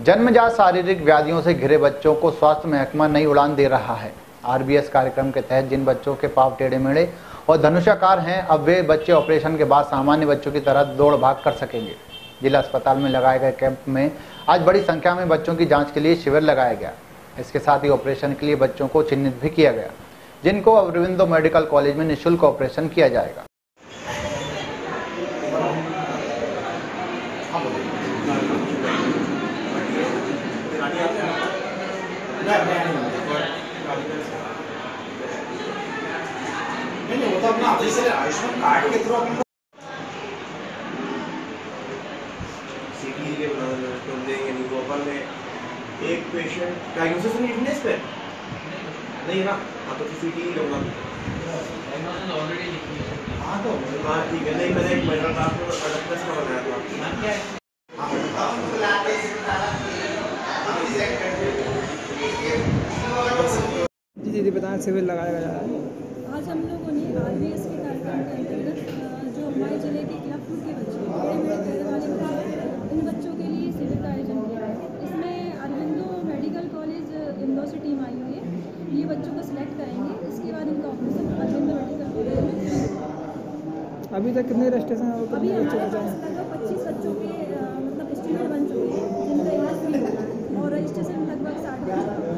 जन्मजात शारीरिक व्याधियों से घिरे बच्चों को स्वास्थ्य महकमा नई उड़ान दे रहा है। आरबीएस कार्यक्रम के तहत जिन बच्चों के पांव टेढ़े मेढ़े और धनुषाकार हैं, अब वे बच्चे ऑपरेशन के बाद सामान्य बच्चों की तरह दौड़ भाग कर सकेंगे। जिला अस्पताल में लगाए गए कैंप में आज बड़ी संख्या में बच्चों की जांच के लिए शिविर लगाया गया। इसके साथ ही ऑपरेशन के लिए बच्चों को चिन्हित भी किया गया, जिनको अरविंदो मेडिकल कॉलेज में निःशुल्क ऑपरेशन किया जाएगा। नहीं वो तो अपना जैसे आयुष्मान कार्ड के थ्रू अपन सीटी के तुम देंगे नहीं वो अपन में एक पेशेंट डायग्नोसिस नीडनेस पे नहीं ना। हाँ तो सीटी ही लूँगा। डायग्नोसिस ऑलरेडी लिखी है। हाँ तो हाँ ठीक है। नहीं मैंने एक महीना आपको अडक्टस का बनाया था। नाम क्या है? जी दीदी बताएं, शिविर लगाया गया है। आज हम लोगों ने आरबीएस के कार्यक्रम के अंतर्गत जो हमारे जिले के क्लासरूम के बच्चे टेढ़े मेढ़े पैर वाले बच्चे, इन बच्चों के लिए शिविर का आयोजन किया है। इसमें अरविंदो मेडिकल कॉलेज इंदौर से टीम आई हुई है। ये बच्चों को सिलेक्ट करेंगे, इसके बाद इनका ऑपरेशन अरविंदो मेडिकल कॉलेज में। अभी तक कितने रजिस्ट्रेशन है? अभी हमारे पास लगभग 25 बच्चों के मतलब स्टूडेंट बन चुके हैं, जिनका इलाज फ्री होगा और रजिस्ट्रेशन लगभग 60 बच्चों